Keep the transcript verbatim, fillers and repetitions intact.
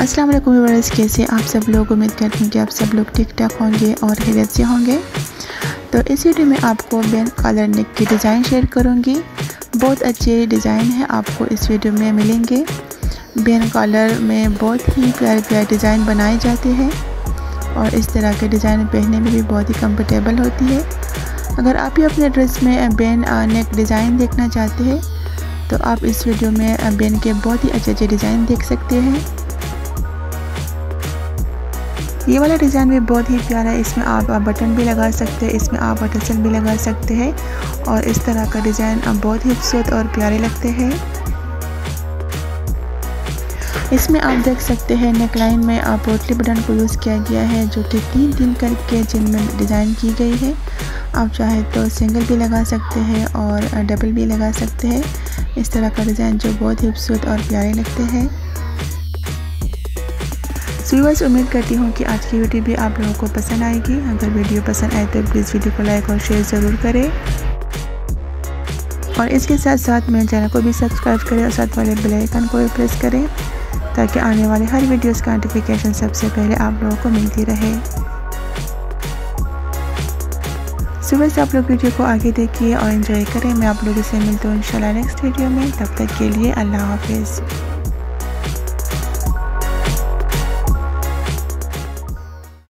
अस्सलाम वालेकुम व्यूअर्स, कैसे आप सब लोग। उम्मीद करती हूँ कि आप सब लोग ठीक ठाक होंगे और खैरियत से होंगे। तो इस वीडियो में आपको बेन कॉलर नेक की डिज़ाइन शेयर करूँगी। बहुत अच्छे डिज़ाइन है आपको इस वीडियो में मिलेंगे। बेन कॉलर में बहुत ही प्यारे प्यारे डिज़ाइन बनाए जाते हैं और इस तरह के डिज़ाइन पहनने में भी बहुत ही कंफर्टेबल होती है। अगर आप भी अपने ड्रेस में बेन नेक डिज़ाइन देखना चाहते हैं तो आप इस वीडियो में बेन के बहुत ही अच्छे अच्छे डिज़ाइन देख सकते हैं। ये वाला डिज़ाइन भी बहुत ही प्यारा है। इसमें आप बटन भी लगा सकते हैं, इसमें आप टसल भी लगा सकते हैं और इस तरह का डिज़ाइन बहुत ही खूबसूरत और प्यारे लगते हैं। इसमें आप देख सकते हैं नेक लाइन में आप पोटली बटन को यूज़ किया गया है, जो कि तीन तीन करके जिनमें डिज़ाइन की गई है। आप चाहे तो सिंगल भी लगा सकते हैं और डबल भी लगा सकते हैं। इस तरह का डिज़ाइन जो बहुत ही खूबसूरत और प्यारे लगते हैं। सो व्यूअर्स, उम्मीद करती हूँ कि आज की वीडियो भी आप लोगों को पसंद आएगी। अगर वीडियो पसंद आए तो प्लीज़ वीडियो को लाइक और शेयर ज़रूर करें और इसके साथ साथ मेरे चैनल को भी सब्सक्राइब करें और साथ वाले बेल आइकन को भी प्रेस करें ताकि आने वाले हर वीडियोस का नोटिफिकेशन सबसे पहले आप लोगों को मिलती रहे। सो व्यूअर्स, आप लोग वीडियो को आगे देखिए और एंजॉय करें। मैं आप लोगों से मिलती हूँ इंशाल्लाह नेक्स्ट वीडियो में। तब तक के लिए अल्लाह हाफिज़।